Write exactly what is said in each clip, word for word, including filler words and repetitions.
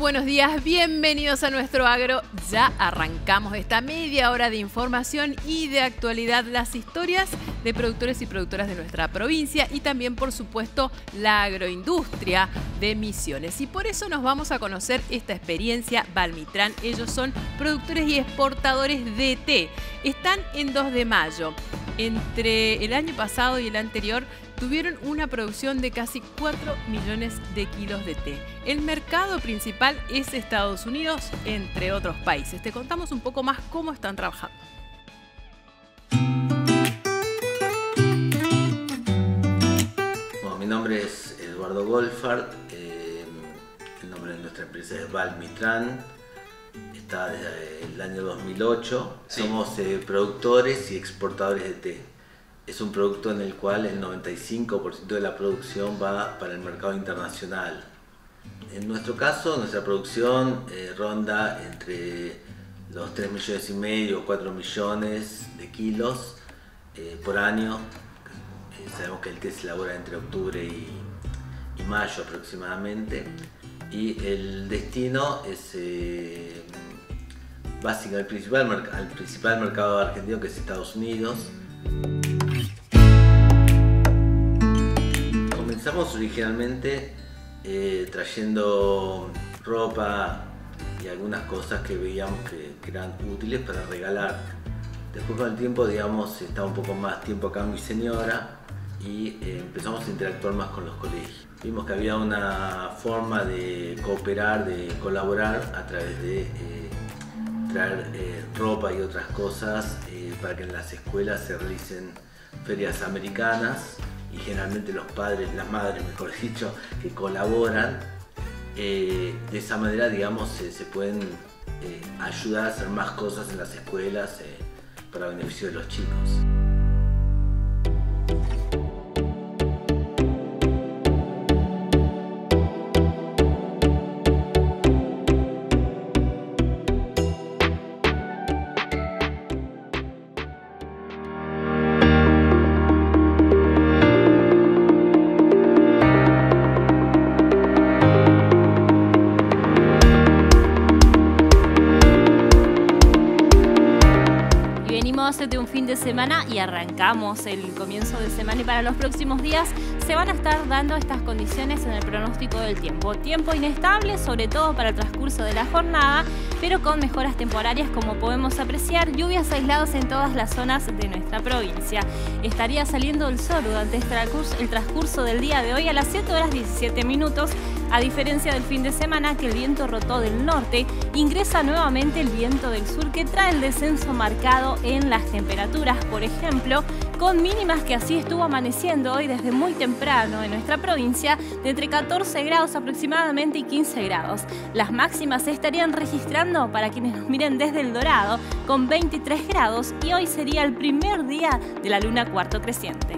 buenos días, bienvenidos a Nuestro Agro. Ya arrancamos esta media hora de información y de actualidad, las historias de productores y productoras de nuestra provincia y también, por supuesto, la agroindustria de Misiones. Y por eso nos vamos a conocer esta experiencia Valmitran. Ellos son productores y exportadores de té. Están en dos de mayo. Entre el año pasado y el anterior tuvieron una producción de casi cuatro millones de kilos de té. El mercado principal es Estados Unidos, entre otros países. Te contamos un poco más cómo están trabajando. Bueno, mi nombre es Eduardo Goldfarb, eh, el nombre de nuestra empresa es Valmitran, está desde el año dos mil ocho. Sí. Somos eh, productores y exportadores de té. Es un producto en el cual el noventa y cinco por ciento de la producción va para el mercado internacional. En nuestro caso, nuestra producción eh, ronda entre los tres millones y medio o cuatro millones de kilos eh, por año. Eh, sabemos que el té se elabora entre octubre y, y mayo aproximadamente. Y el destino es eh, básico, el principal, al principal mercado argentino, que es Estados Unidos. Comenzamos originalmente eh, trayendo ropa y algunas cosas que veíamos que, que eran útiles para regalar. Después, con el tiempo, digamos, estaba un poco más tiempo acá en Mi Señora y eh, empezamos a interactuar más con los colegios. Vimos que había una forma de cooperar, de colaborar a través de eh, traer eh, ropa y otras cosas eh, para que en las escuelas se realicen ferias americanas. Y generalmente los padres, las madres mejor dicho, que colaboran, eh, de esa manera, digamos, se, se pueden eh, ayudar a hacer más cosas en las escuelas eh, para beneficio de los chicos. De un fin de semana y arrancamos el comienzo de semana, y para los próximos días se van a estar dando estas condiciones en el pronóstico del tiempo. Tiempo inestable, sobre todo para el transcurso de la jornada, pero con mejoras temporarias, como podemos apreciar, lluvias aisladas en todas las zonas de nuestra provincia. Estaría saliendo el sol durante el transcurso del día de hoy a las siete horas diecisiete minutos, a diferencia del fin de semana, que el viento rotó del norte, ingresa nuevamente el viento del sur, que trae el descenso marcado en las temperaturas, por ejemplo, con mínimas que así estuvo amaneciendo hoy desde muy temprano en nuestra provincia, de entre catorce grados aproximadamente y quince grados. Las máximas se estarían registrando, para quienes nos miren desde El Dorado, con veintitrés grados, y hoy sería el primer día de la luna cuarto creciente.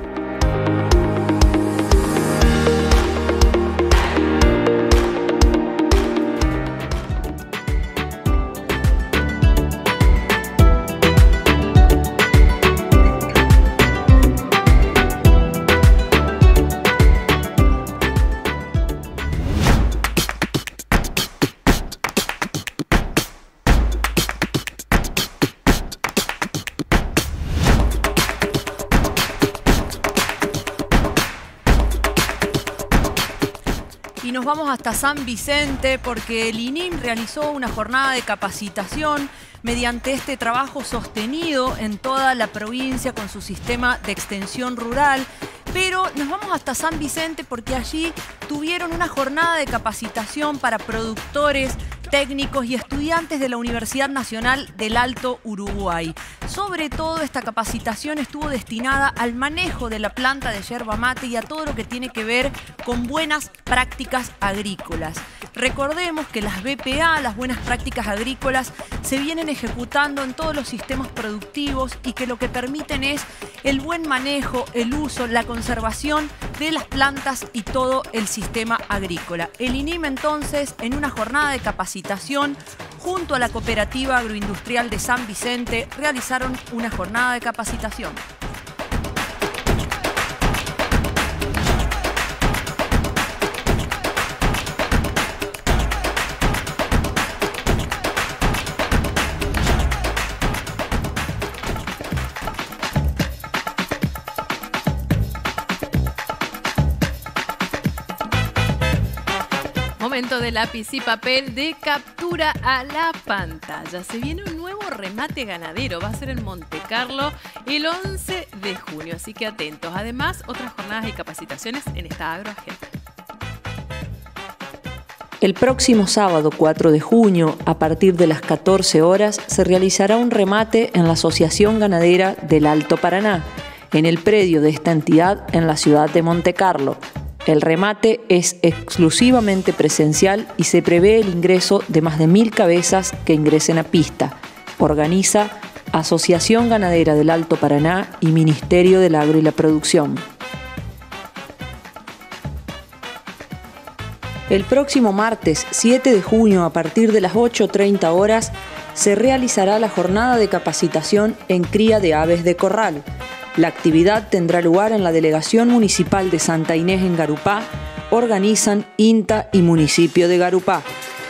Y nos vamos hasta San Vicente porque el I N I M realizó una jornada de capacitación mediante este trabajo sostenido en toda la provincia con su sistema de extensión rural. Pero nos vamos hasta San Vicente porque allí tuvieron una jornada de capacitación para productores, técnicos y estudiantes de la Universidad Nacional del Alto Uruguay. Sobre todo, esta capacitación estuvo destinada al manejo de la planta de yerba mate y a todo lo que tiene que ver con buenas prácticas agrícolas. Recordemos que las B P A, las buenas prácticas agrícolas, se vienen ejecutando en todos los sistemas productivos y que lo que permiten es el buen manejo, el uso, la conservación de las plantas y todo el sistema agrícola. El I N I M, entonces, en una jornada de capacitación junto a la Cooperativa Agroindustrial de San Vicente, realizaron una jornada de capacitación. momento de lápiz y papel de captura a la pantalla. Se viene un nuevo remate ganadero, va a ser en Monte Carlo el once de junio, así que atentos. Además, otras jornadas y capacitaciones en esta agroagenda. El próximo sábado cuatro de junio, a partir de las catorce horas, se realizará un remate en la Asociación Ganadera del Alto Paraná, en el predio de esta entidad en la ciudad de Monte Carlo. El remate es exclusivamente presencial y se prevé el ingreso de más de mil cabezas que ingresen a pista. Organiza Asociación Ganadera del Alto Paraná y Ministerio del Agro y la Producción. El próximo martes siete de junio, a partir de las ocho treinta horas, se realizará la jornada de capacitación en cría de aves de corral. La actividad tendrá lugar en la Delegación Municipal de Santa Inés en Garupá. Organizan INTA y Municipio de Garupá.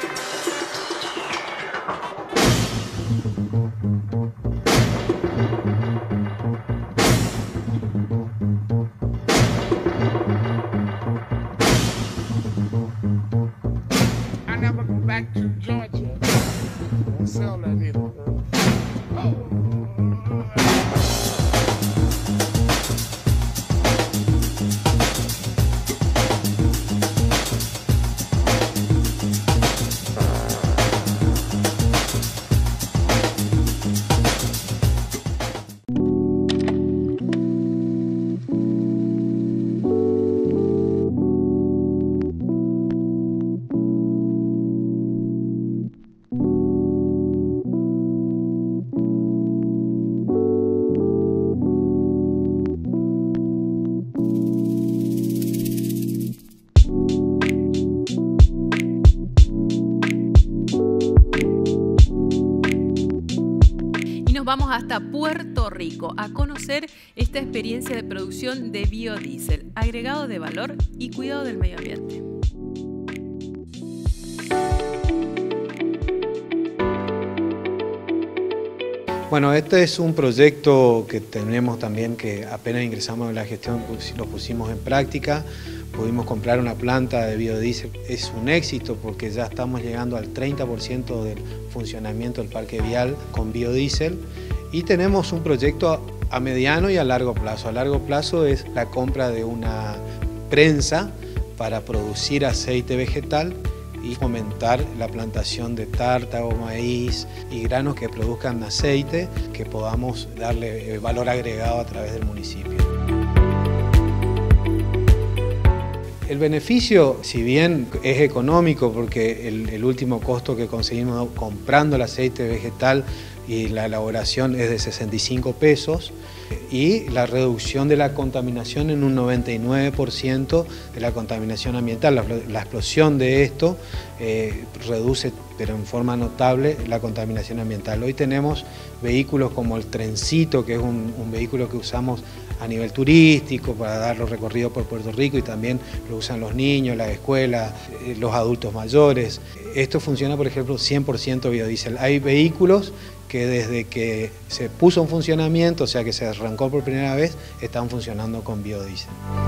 Vamos hasta Puerto Rico a conocer esta experiencia de producción de biodiesel, agregado de valor y cuidado del medio ambiente. Bueno, este es un proyecto que tenemos también, que apenas ingresamos en la gestión lo pusimos en práctica. Pudimos comprar una planta de biodiesel. Es un éxito porque ya estamos llegando al treinta por ciento del funcionamiento del parque vial con biodiesel, y tenemos un proyecto a mediano y a largo plazo. A largo plazo es la compra de una prensa para producir aceite vegetal y fomentar la plantación de tártago, maíz y granos que produzcan aceite, que podamos darle valor agregado a través del municipio. El beneficio, si bien es económico, porque el, el último costo que conseguimos comprando el aceite vegetal y la elaboración es de sesenta y cinco pesos, y la reducción de la contaminación en un noventa y nueve por ciento de la contaminación ambiental. La, la explosión de esto eh, reduce, pero en forma notable, la contaminación ambiental. Hoy tenemos vehículos como el Trencito, que es un, un vehículo que usamos a nivel turístico para dar los recorridos por Puerto Rico, y también lo usan los niños, las escuelas, los adultos mayores. Esto funciona, por ejemplo, cien por ciento biodiesel. Hay vehículos que desde que se puso en funcionamiento, o sea que se arrancó por primera vez, están funcionando con biodiesel.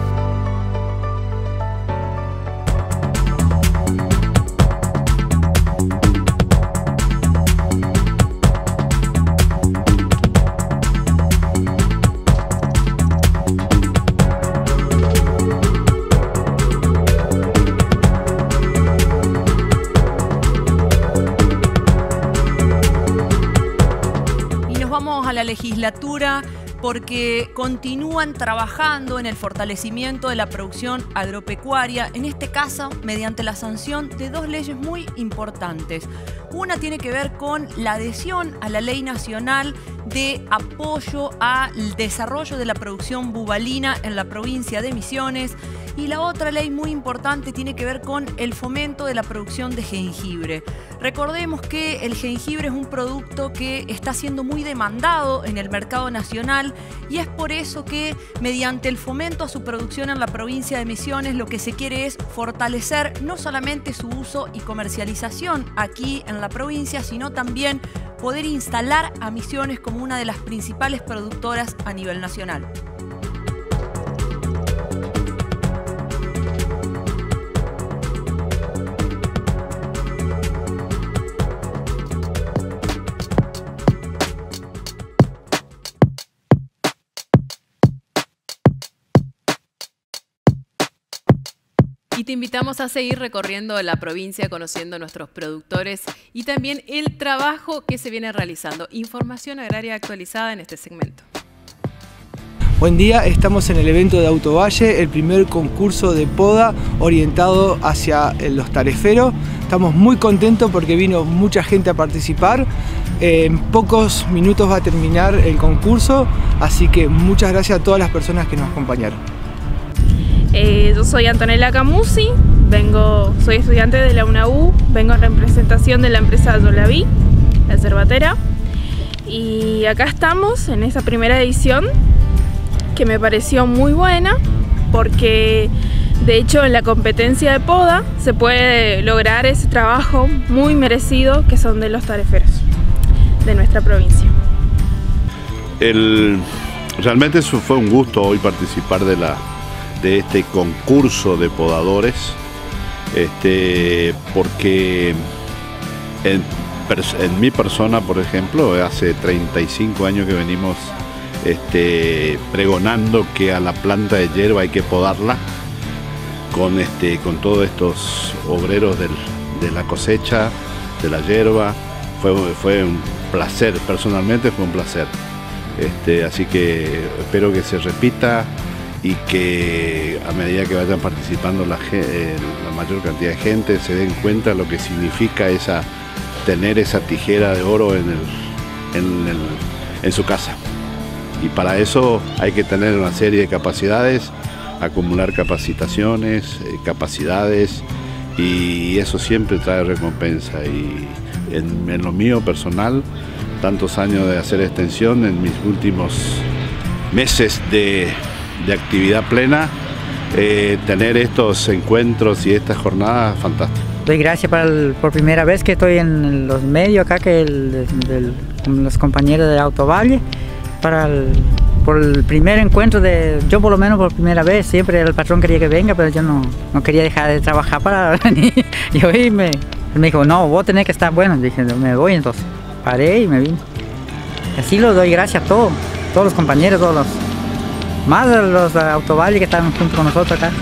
La legislatura porque continúan trabajando en el fortalecimiento de la producción agropecuaria, en este caso mediante la sanción de dos leyes muy importantes. Una tiene que ver con la adhesión a la Ley Nacional de Apoyo al Desarrollo de la Producción Bubalina en la provincia de Misiones, y la otra ley muy importante tiene que ver con el fomento de la producción de jengibre. Recordemos que el jengibre es un producto que está siendo muy demandado en el mercado nacional, y es por eso que mediante el fomento a su producción en la provincia de Misiones lo que se quiere es fortalecer no solamente su uso y comercialización aquí en la provincia, sino también poder instalar a Misiones como una de las principales productoras a nivel nacional. Y te invitamos a seguir recorriendo la provincia, conociendo nuestros productores y también el trabajo que se viene realizando. Información agraria actualizada en este segmento. Buen día, estamos en el evento de Autovalle, el primer concurso de poda orientado hacia los tareferos. Estamos muy contentos porque vino mucha gente a participar. En pocos minutos va a terminar el concurso, así que muchas gracias a todas las personas que nos acompañaron. Eh, yo soy Antonella Camusi, vengo, soy estudiante de la U N A U, vengo en representación de la empresa Yolaví, la cerbatera. Y acá estamos en esta primera edición, que me pareció muy buena porque de hecho en la competencia de poda se puede lograr ese trabajo muy merecido que son de los tareferos de nuestra provincia. El, realmente eso fue un gusto hoy participar de, la, de este concurso de podadores, este, porque en, en mi persona, por ejemplo, hace treinta y cinco años que venimos Este, pregonando que a la planta de hierba hay que podarla con, este, con todos estos obreros del, de la cosecha, de la hierba. Fue, fue un placer, personalmente fue un placer. Este, así que espero que se repita y que a medida que vayan participando la, la mayor cantidad de gente se den cuenta lo que significa esa, tener esa tijera de oro en, el, en, el, en su casa. Y para eso hay que tener una serie de capacidades, acumular capacitaciones, eh, capacidades, y eso siempre trae recompensa. Y en, en lo mío personal, tantos años de hacer extensión, en mis últimos meses de, de actividad plena, eh, tener estos encuentros y estas jornadas, fantástico. Doy gracias para el, por primera vez que estoy en los medios acá, que el, del, con los compañeros de Autovalle. Para el, por el primer encuentro de, yo por lo menos por primera vez, siempre el patrón quería que venga, pero yo no, no quería dejar de trabajar para venir. Y hoy me, me dijo, no, vos tenés que estar bueno. Dije, me voy, entonces paré y me vine. Así lo doy gracias a todos, todos los compañeros, todos los, más de los de Autovalle que están junto con nosotros acá.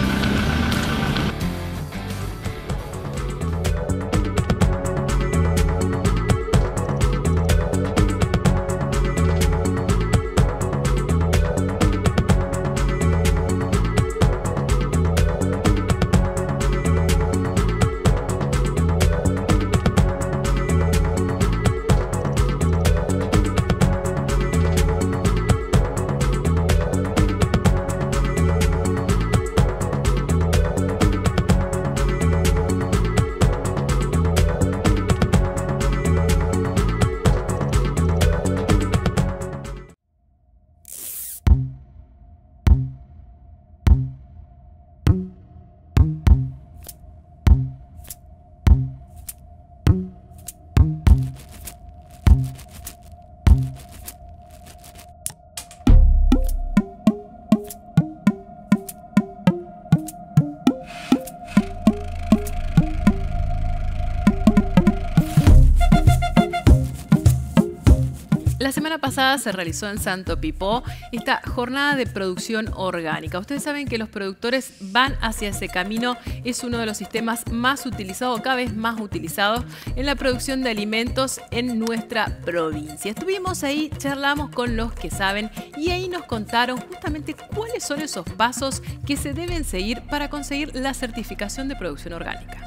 La semana pasada se realizó en Santo Pipó esta jornada de producción orgánica. Ustedes saben que los productores van hacia ese camino. Es uno de los sistemas más utilizados, cada vez más utilizados en la producción de alimentos en nuestra provincia. Estuvimos ahí, charlamos con los que saben y ahí nos contaron justamente cuáles son esos pasos que se deben seguir para conseguir la certificación de producción orgánica.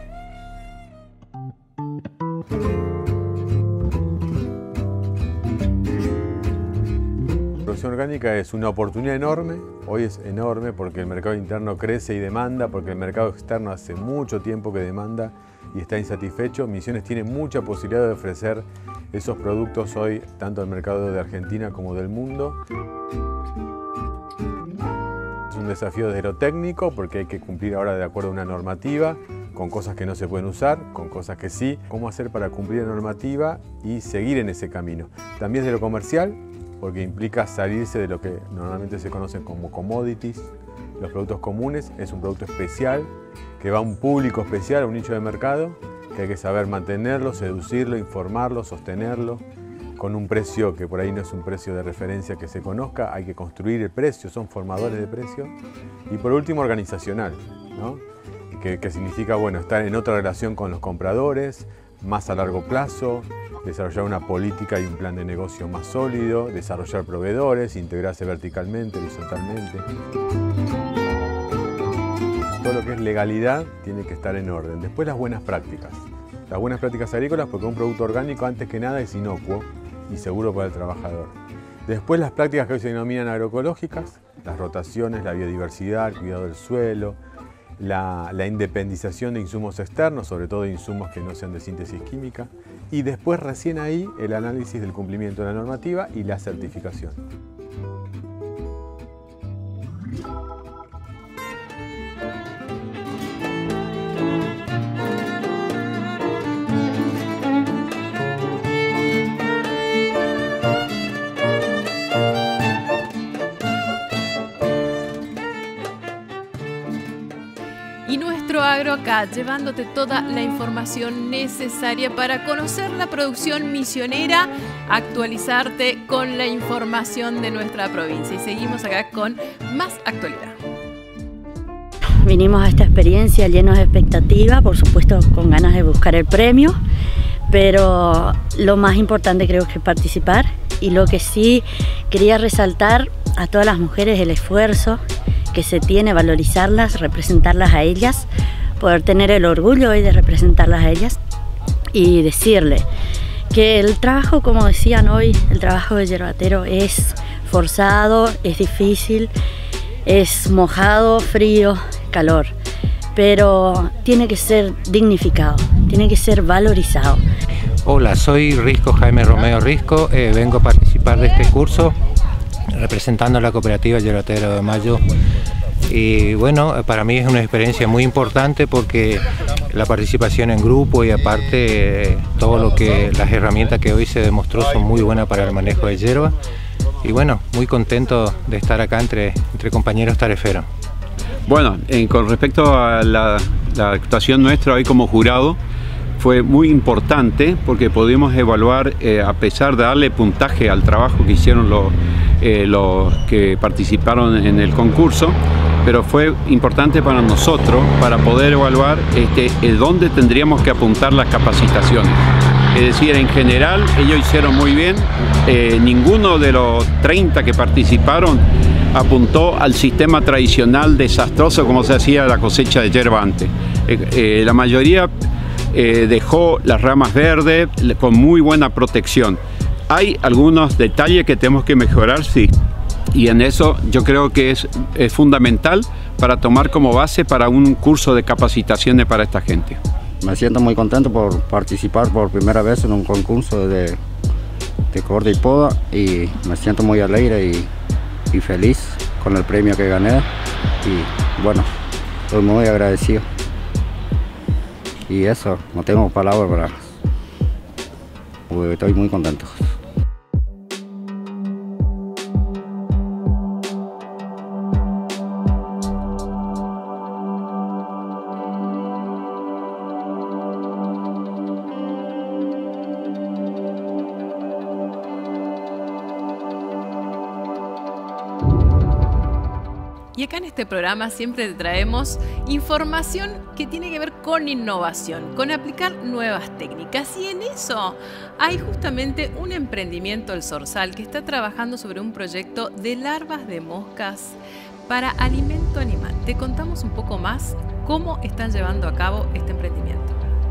La producción orgánica es una oportunidad enorme, hoy es enorme porque el mercado interno crece y demanda, porque el mercado externo hace mucho tiempo que demanda y está insatisfecho. Misiones tiene mucha posibilidad de ofrecer esos productos hoy, tanto al mercado de Argentina como del mundo. Es un desafío desde lo técnico porque hay que cumplir ahora de acuerdo a una normativa, con cosas que no se pueden usar, con cosas que sí. ¿Cómo hacer para cumplir la normativa y seguir en ese camino? También de lo comercial, porque implica salirse de lo que normalmente se conocen como commodities. Los productos comunes es un producto especial que va a un público especial, a un nicho de mercado, que hay que saber mantenerlo, seducirlo, informarlo, sostenerlo, con un precio que por ahí no es un precio de referencia que se conozca, hay que construir el precio, son formadores de precio. Y por último, organizacional. ¿no? Que, que significa, bueno, estar en otra relación con los compradores, más a largo plazo, desarrollar una política y un plan de negocio más sólido, desarrollar proveedores, integrarse verticalmente, horizontalmente. Todo lo que es legalidad tiene que estar en orden. Después las buenas prácticas. Las buenas prácticas agrícolas, porque un producto orgánico antes que nada es inocuo y seguro para el trabajador. Después las prácticas que hoy se denominan agroecológicas, las rotaciones, la biodiversidad, el cuidado del suelo, la, la independización de insumos externos, sobre todo de insumos que no sean de síntesis química, y después recién ahí el análisis del cumplimiento de la normativa y la certificación. Agro acá, llevándote toda la información necesaria para conocer la producción misionera, actualizarte con la información de nuestra provincia. Y seguimos acá con más actualidad. Vinimos a esta experiencia llenos de expectativa, por supuesto con ganas de buscar el premio, pero lo más importante creo que es participar, y lo que sí quería resaltar a todas las mujeres el esfuerzo que se tiene, valorizarlas, representarlas a ellas, poder tener el orgullo hoy de representarlas a ellas y decirle que el trabajo, como decían hoy, el trabajo de yerbatero es forzado, es difícil, es mojado, frío, calor, pero tiene que ser dignificado, tiene que ser valorizado. Hola, soy Risco Jaime Romeo Risco, eh, vengo a participar de este curso representando a la cooperativa Yerbatero de Mayo. Y bueno, para mí es una experiencia muy importante porque la participación en grupo y aparte todo lo que las herramientas que hoy se demostró son muy buenas para el manejo de hierba. Y bueno, muy contento de estar acá entre, entre compañeros tareferos. Bueno, eh, con respecto a la, la actuación nuestra hoy como jurado, fue muy importante porque pudimos evaluar, eh, a pesar de darle puntaje al trabajo que hicieron los, eh, los que participaron en el concurso, pero fue importante para nosotros para poder evaluar este, dónde tendríamos que apuntar las capacitaciones. Es decir, en general ellos hicieron muy bien, eh, ninguno de los treinta que participaron apuntó al sistema tradicional desastroso como se hacía la cosecha de yerba antes. Eh, eh, la mayoría eh, dejó las ramas verdes con muy buena protección. Hay algunos detalles que tenemos que mejorar, sí. Y en eso yo creo que es, es fundamental para tomar como base para un curso de capacitaciones para esta gente. Me siento muy contento por participar por primera vez en un concurso de, de corte y poda y me siento muy alegre y, y feliz con el premio que gané y bueno, estoy muy agradecido. Y eso, no tengo palabras para... porque estoy muy contento. Y acá en este programa siempre te traemos información que tiene que ver con innovación, con aplicar nuevas técnicas. Y en eso hay justamente un emprendimiento, el Zorzal, que está trabajando sobre un proyecto de larvas de moscas para alimento animal. Te contamos un poco más cómo están llevando a cabo este emprendimiento.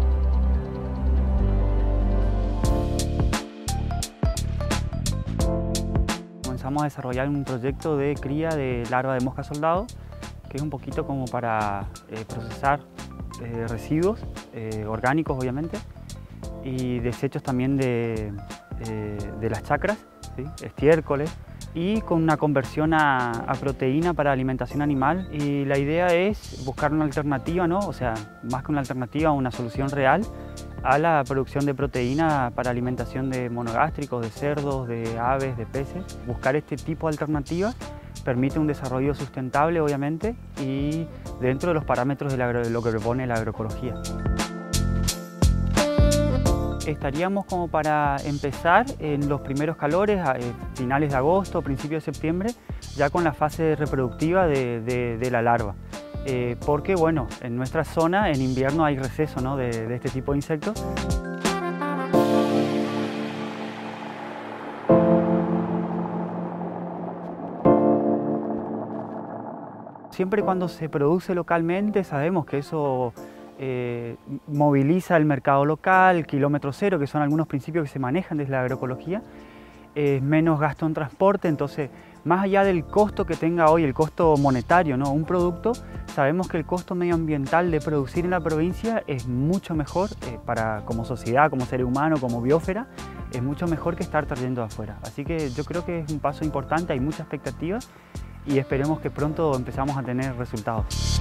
Comenzamos a desarrollar un proyecto de cría de larva de mosca soldado, que es un poquito como para eh, procesar eh, residuos eh, orgánicos, obviamente, y desechos también de, eh, de las chacras, ¿sí? Estiércoles, y con una conversión a, a proteína para alimentación animal. Y la idea es buscar una alternativa, ¿no? O sea, más que una alternativa, una solución real a la producción de proteína para alimentación de monogástricos, de cerdos, de aves, de peces. Buscar este tipo de alternativas permite un desarrollo sustentable, obviamente, y dentro de los parámetros de, la, de lo que propone la agroecología. Estaríamos como para empezar en los primeros calores, a finales de agosto, principios de septiembre, ya con la fase reproductiva de, de, de la larva. eh, porque bueno, en nuestra zona en invierno hay receso, ¿no? de, de este tipo de insectos. Siempre cuando se produce localmente sabemos que eso eh, moviliza el mercado local, kilómetro cero, que son algunos principios que se manejan desde la agroecología, es menos gasto en transporte, entonces más allá del costo que tenga hoy, el costo monetario, ¿no? un producto, sabemos que el costo medioambiental de producir en la provincia es mucho mejor eh, para, como sociedad, como ser humano, como biosfera, es mucho mejor que estar trayendo de afuera. Así que yo creo que es un paso importante, hay mucha expectativa y esperemos que pronto empezamos a tener resultados.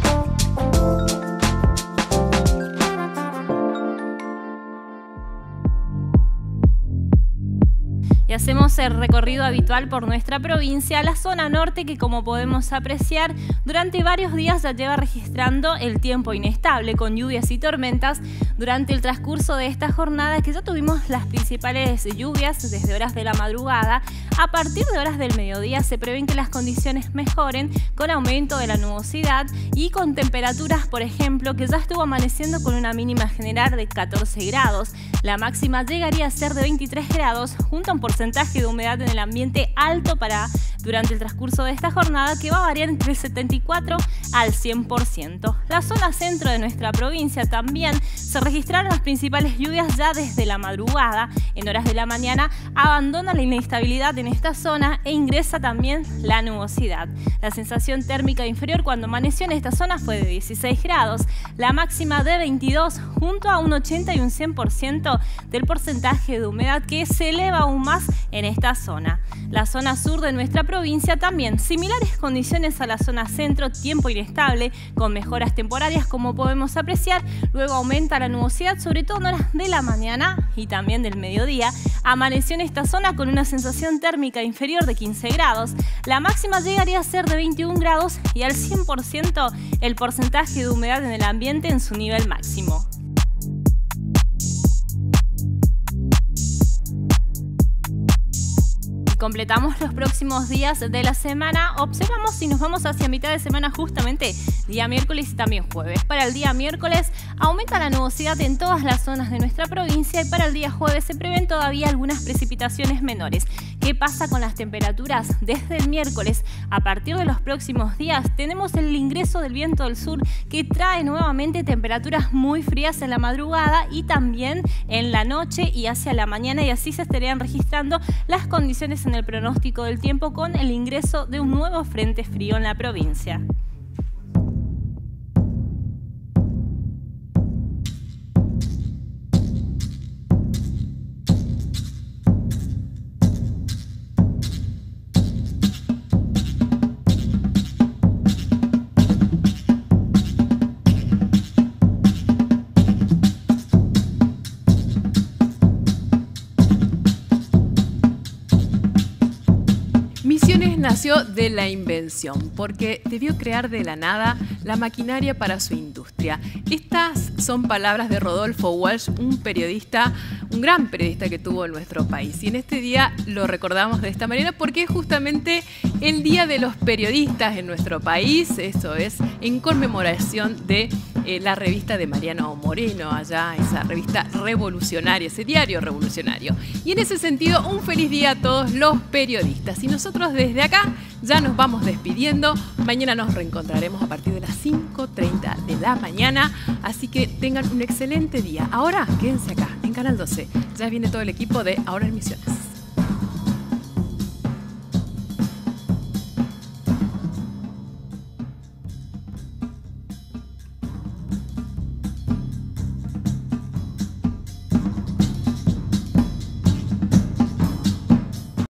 Y hacemos el recorrido habitual por nuestra provincia, la zona norte que, como podemos apreciar, durante varios días ya lleva registrando el tiempo inestable con lluvias y tormentas. Durante el transcurso de esta jornada, que ya tuvimos las principales lluvias desde horas de la madrugada, a partir de horas del mediodía se prevén que las condiciones mejoren con aumento de la nubosidad y con temperaturas, por ejemplo, que ya estuvo amaneciendo con una mínima general de catorce grados. La máxima llegaría a ser de veintitrés grados, junto a un porcentaje de humedad en el ambiente alto para durante el transcurso de esta jornada, que va a variar entre el setenta y cuatro al cien por ciento. La zona centro de nuestra provincia también se registraron las principales lluvias ya desde la madrugada. En horas de la mañana abandona la inestabilidad en esta zona e ingresa también la nubosidad. La sensación térmica inferior cuando amaneció en esta zona fue de dieciséis grados, la máxima de veintidós, junto a un ochenta y un cien por ciento del porcentaje de humedad que se eleva aún más en esta zona. La zona sur de nuestra provincia también, similares condiciones a la zona centro, tiempo inestable, con mejoras temporarias como podemos apreciar. Luego aumenta la nubosidad, sobre todo en horas de la mañana y también del mediodía. Amaneció en esta zona con una sensación térmica inferior de quince grados. La máxima llegaría a ser de veintiún grados y al cien por ciento el porcentaje de humedad en el ambiente en su nivel máximo. Completamos los próximos días de la semana, observamos si nos vamos hacia mitad de semana, justamente día miércoles y también jueves. Para el día miércoles aumenta la nubosidad en todas las zonas de nuestra provincia y para el día jueves se prevén todavía algunas precipitaciones menores. ¿Qué pasa con las temperaturas? Desde el miércoles, a partir de los próximos días, tenemos el ingreso del viento del sur que trae nuevamente temperaturas muy frías en la madrugada y también en la noche y hacia la mañana, y así se estarían registrando las condiciones en el pronóstico del tiempo con el ingreso de un nuevo frente frío en la provincia. Nació de la invención, porque debió crear de la nada la maquinaria para su industria. Estas son palabras de Rodolfo Walsh, un periodista, un gran periodista que tuvo en nuestro país. Y en este día lo recordamos de esta manera porque es justamente el Día de los Periodistas en nuestro país. Eso es en conmemoración de eh, la revista de Mariano Moreno, allá esa revista revolucionaria, ese diario revolucionario. Y en ese sentido, un feliz día a todos los periodistas. Y nosotros desde acá ya nos vamos despidiendo. Mañana nos reencontraremos a partir de las cinco treinta de la mañana. Así que tengan un excelente día. Ahora quédense acá en Canal doce. Ya viene todo el equipo de Ahora en Misiones.